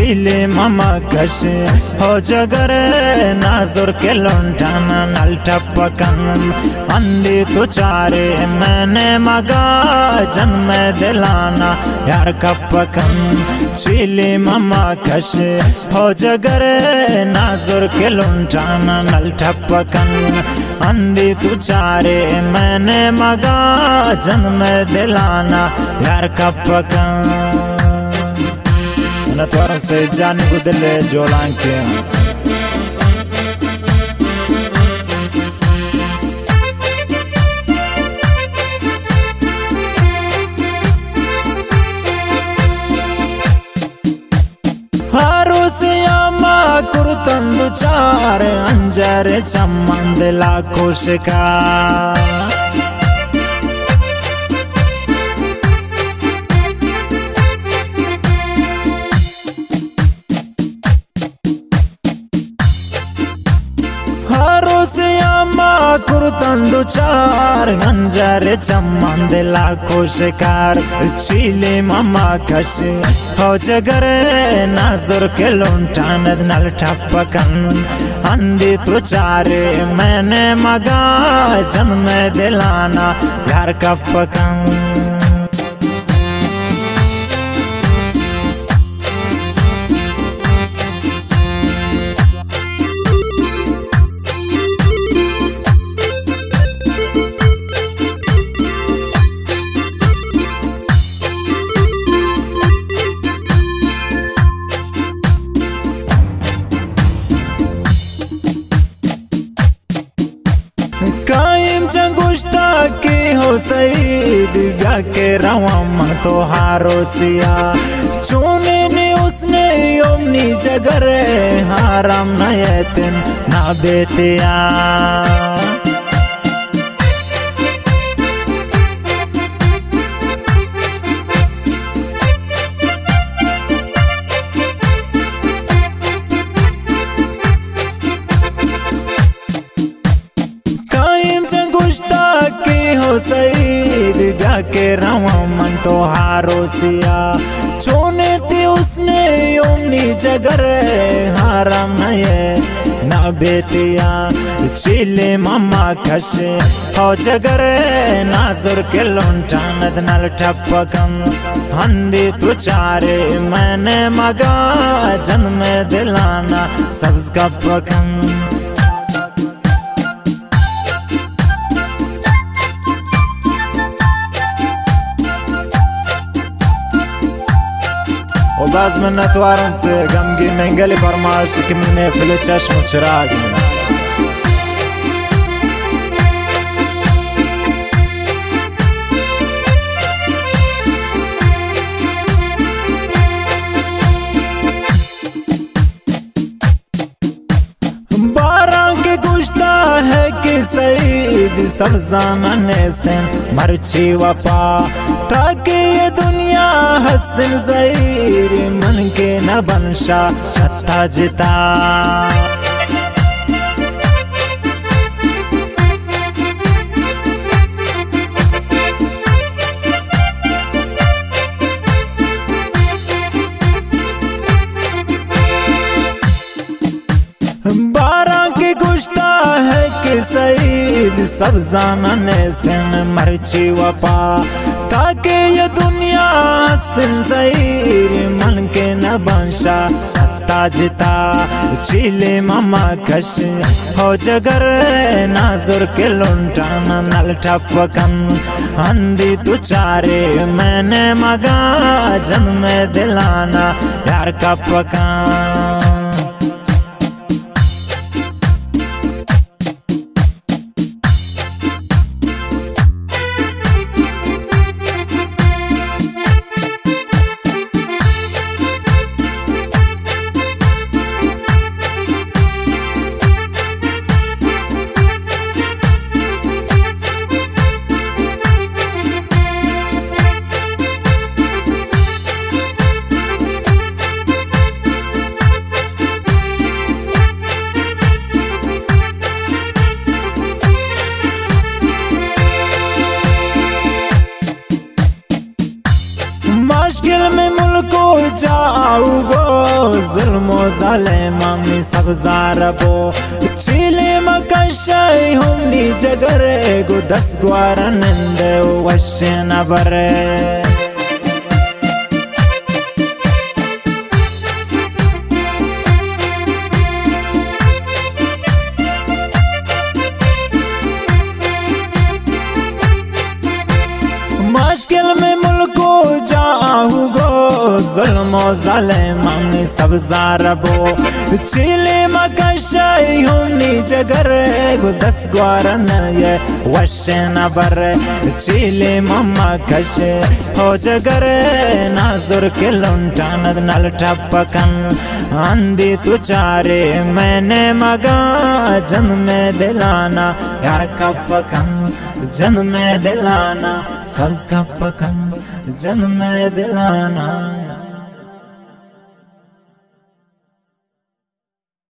चीले मामा कश हो जगर नाजुर के लौंटाना नल टपकन अंधी तो चारे मैंने मगा जन्म दिलाना यार कपकन चीले मामा कश हो जगर नाजुर के लौंटाना नल टपकन अंधी तू चारे मैंने मगा जन्म दिलाना यार कपकन नतवार से जाने गुदल जोलान के कुर्तंदु चार अंजर चमंद लाखों शिकार कुर्तंदु चार गंजर चमंद लाखों शिकार चीले मामा कश हो जगर नाजुर के लौंटान नल टपकन अंधी तो चारे मैंने मगा जन्म दिलाना यार कपकन कायम जंगुश्ता के हो सईद ब्या के रवाम तो हारो सिया चोने ने उसने ओमनी जगर हाराम नयतन ना बेतिया सईद ब्या के रवामन तो हारो सिया छोने थी उसने ओमनी जगर हाराम नये ना बेतिया चीले मामा कश हो जगर नाजुर के लौंटान नल टपकन अंधी तू चारे मैंने मगा जन्म दिलाना सब्ज कपकन وباز من نتوار انت قمقي من قلي برماشك مني فلتش مشراق बारां के गुश्ता है कि सईद सब ज़मानेस्तन मरची वफा ताकि ये दुनिया हस्तिन ज़हीर मन के न बनशा सत्ता जिता है कि सईद सब ज़मानेस्तन मरची वफा ताकि ये दुनिया हस्तिन ज़हीर मन के न बनशा सत्ता जिता चीले मामा कश हो जगर नाजुर के लौंटान नल टपकन अंधी तू चारे मैंने मगा जन्म दिलाना यार कपकन zalimami sabzarabo chile makashay humni jagare go dasgwaranende washena bare मुश्किल में मुल्को जाऊँ गो जुल्मो ज़ालिमानी सब ज़ारबो चिले मकशाई हुनी जगर गो दस ग्वारन ये वशन बर चिले मम्मा कशे हो जगर नाजुर के लुंटान नल टपकन आंधी तू चारे मैंने मगा जन में दिलाना यार कपकन जन में दिलाना सब्ज़ कपकन जन में दिलाना।